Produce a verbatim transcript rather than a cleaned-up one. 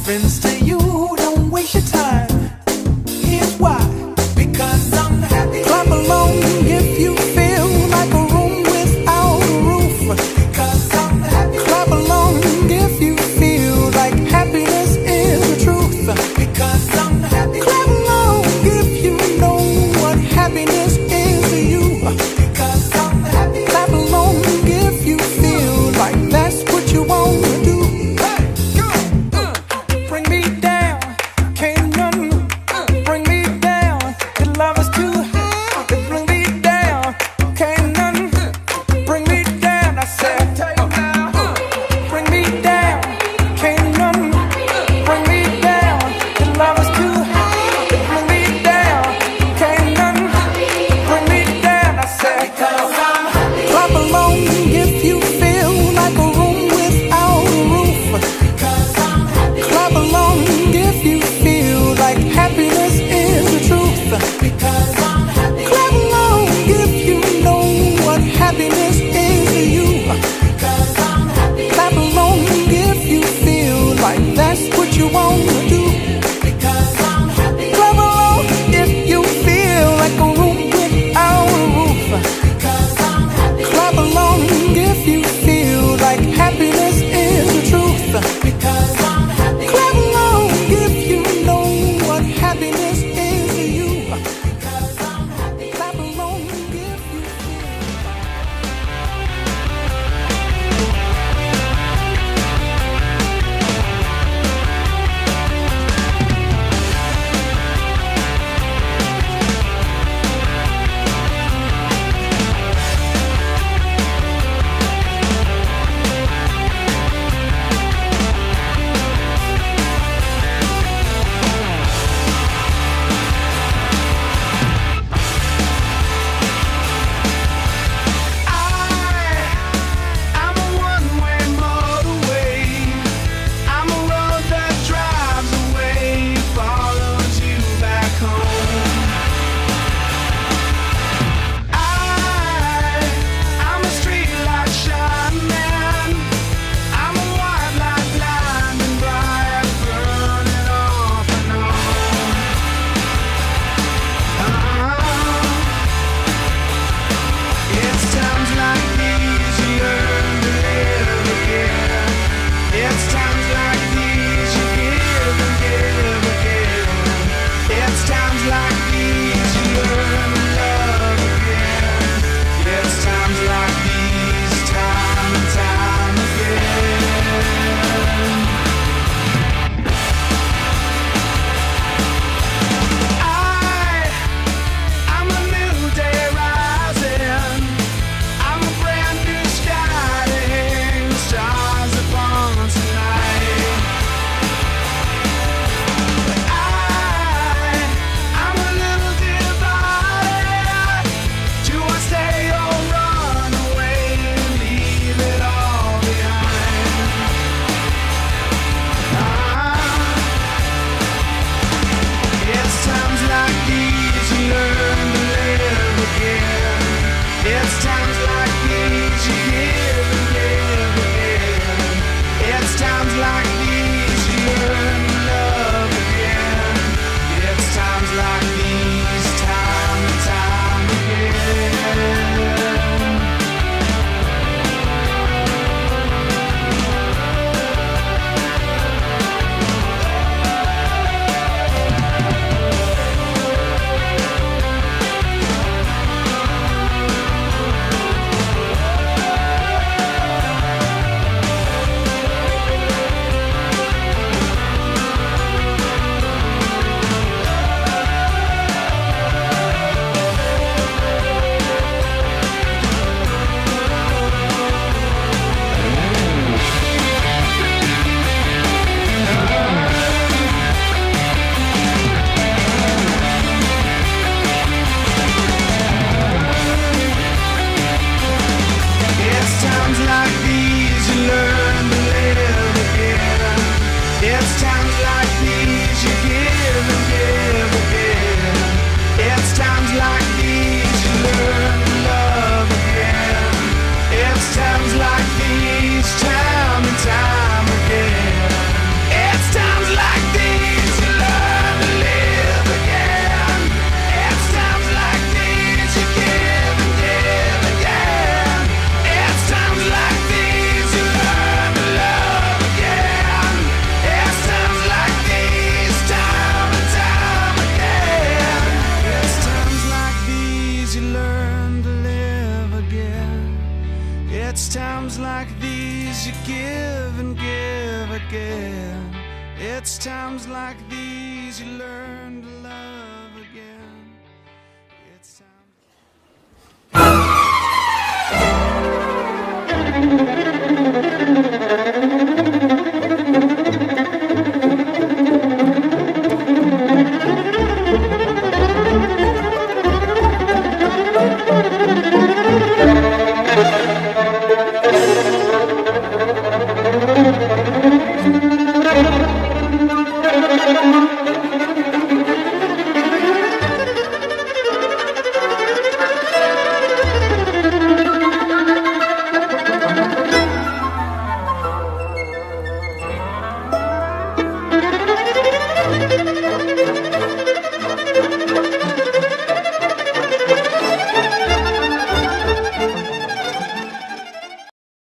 happens to you, don't waste your time. Here's why. Because I'm happy. Clap along if you feel like a room without a roof. Because I'm happy. Clap along if you feel like happiness is the truth. Because I'm happy. Clap along if you know what happiness is to you. Because I'm happy. Clap along if you feel like that's what you want to do. Hey, go! Uh, bring me down, can't none uh, bring me down. Your love is too high. Bring me down, can't none uh, bring me down. I said, uh, uh, bring me down, can't none uh, bring me down. Your love is too high. Bring me down, can't none uh, bring me down. I said, because I'm happy. Clap along if you feel like a room without a roof. Because I'm happy. Clap along if you feel like happiness is the truth. Because I'm happy. Clap along if you know what happiness is to you. Because I'm happy. Clap along if you feel like that's what you want to do. Because I'm happy. Clap along if you feel like a room without a roof. Because I'm happy. Clap along if you feel like happiness is the truth. Because I'm happy. Clap along if you know what happiness is to you. Because I'm happy. Clap along if you feel. I'm a one-way motorway. I'm a road that drives away, follows you back home. I, I'm a street light shining man. I'm a white light blinding bright, burning off and on. It's times like these you learn to live again. It's times like these you give and give again. It's times like these you learn to love again. It's times like these, time and time again. I, I'm a new day rising. I'm a brand new sky to hang stars upon tonight. I, I'm a little divided. Do I stay or run away and leave it all behind? Ah, it's times like these you learn to live again. It's times like these you give and give again. It's times like these you learn to love again. It's times like these, time and time again. It's times like these you learn